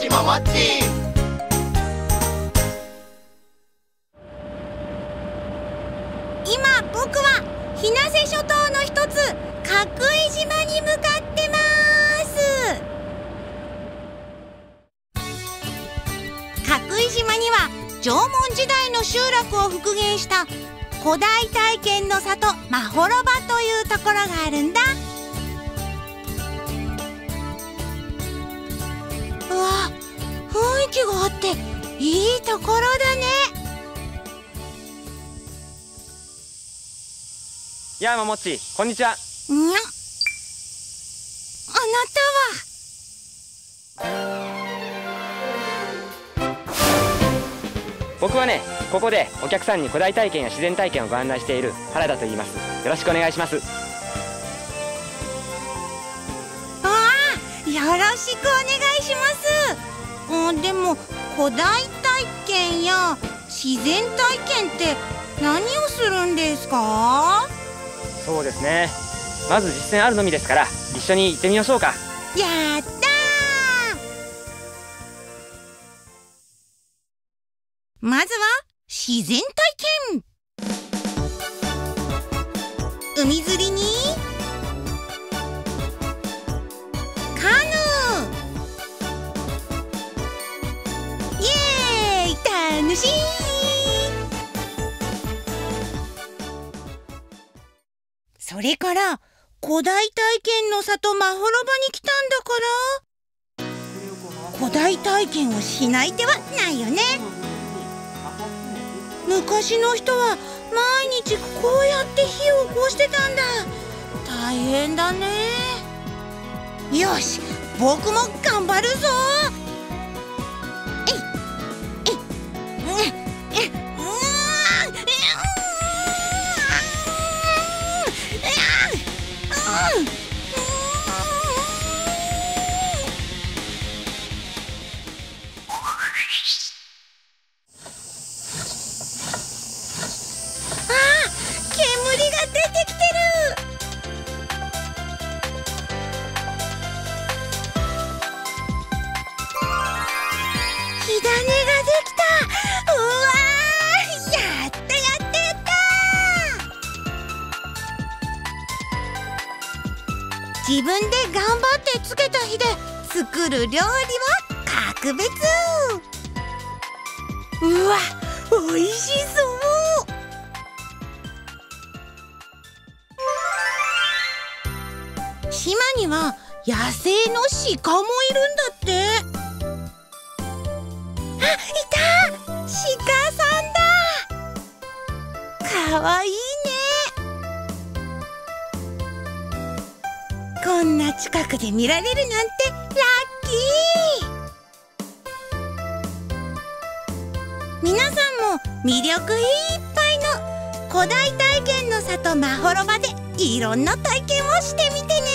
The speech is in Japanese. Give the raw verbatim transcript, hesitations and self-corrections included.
ちももち。 今僕は日生諸島の一つ角井島に向かってます。角井島には縄文時代の集落を復元した古代体験の里まほろばというところがあるんだ。うわ、雰囲気があっていいところだね。 やあももっち、こんにちは。 にゃ、あなたは。 僕はね、ここでお客さんに古代体験や自然体験をご案内している原田と言います。よろしくお願いします。 ああ、よろしくお願いします。うん、でも古代体験や自然体験って何をするんですか？ そうですね、まず実践あるのみですから一緒に行ってみましょうか。 やったー。まずは自然体験。海釣りにカヌー、イエーイ、楽しい。それから古代体験の里まほろばに来たんだから、古代体験をしない手はないよね。昔の人は毎日こうやって火を起こしてたんだ。大変だね。よし、僕も頑張るぞ。えいえい、えい、えい、火種ができた。うわー、やったやったやった。自分で頑張ってつけた火で作る料理は格別。うわ、おいしそう。島には野生の鹿もいるんだって。あ、いた！鹿さんだ。かわいいね。こんな近くで見られるなんてラッキー。皆さんも魅力いっぱいの古代体験の里まほろばでいろんな体験をしてみてね。